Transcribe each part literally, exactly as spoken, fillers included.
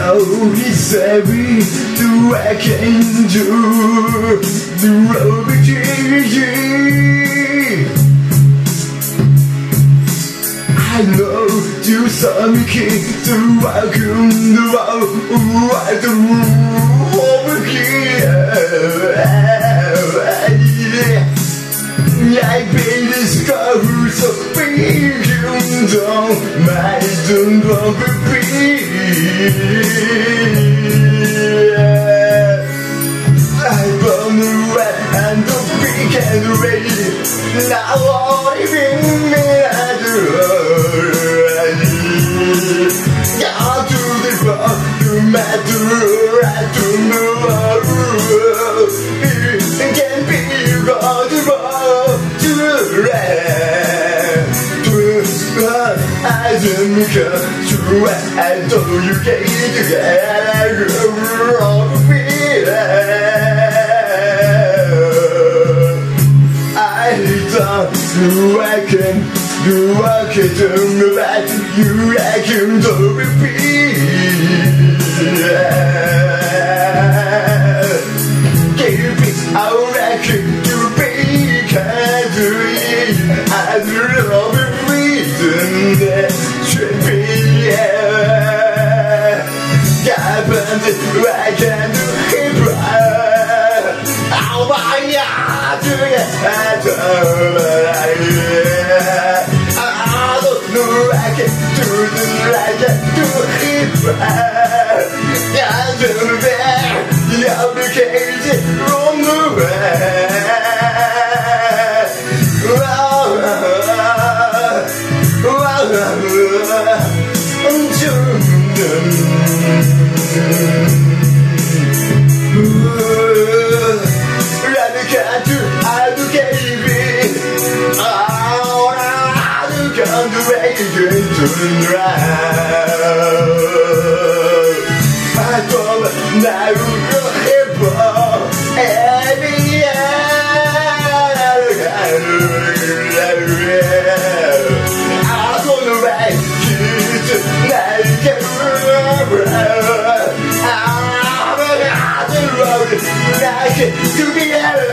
only saving the I can do the road I know you saw me kick the rock in the road right the room over here. I paid this car so big you don't mind don't want to be. I burn the red and the pink and the red. Now all in me I do. Got to the road, to matter, I don't know. It can be got to road to red. To run, I don't care. To I told you get together. Wrong feet. I thought you I can. You are kidding me back, you reckon to repeat. Give me a reckon to be kind to you. I love the reason that should be. God, but I can do it right. Oh my God, do it. I can do the right to it right. I do that. The application wrong way. Wow, wow, on the radio turn round. I thought now you're hip hop every year. I don't know why kids now you can remember. I'm on the road like to be ever.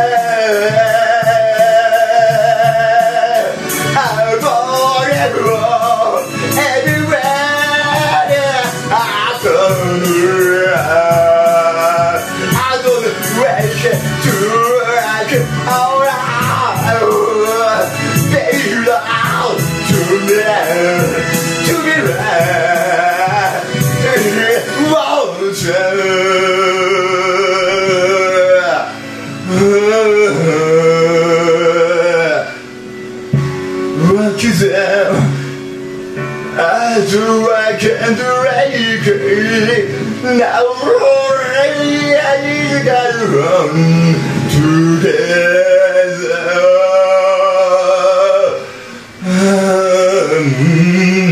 To be right, won't you? What you say? I do, I can do it. Now, I gotta run together.